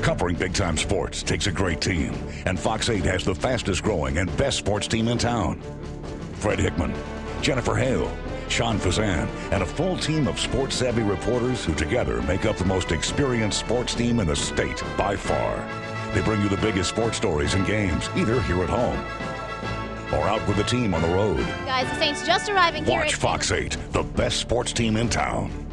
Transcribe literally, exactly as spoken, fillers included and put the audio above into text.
Covering big-time sports takes a great team, and Fox eight has the fastest-growing and best sports team in town. Fred Hickman, Jennifer Hale, Sean Fazan, and a full team of sports-savvy reporters who together make up the most experienced sports team in the state by far. They bring you the biggest sports stories and games, either here at home or out with the team on the road. Guys, the Saints just arriving here. Watch Fox eight, the best sports team in town.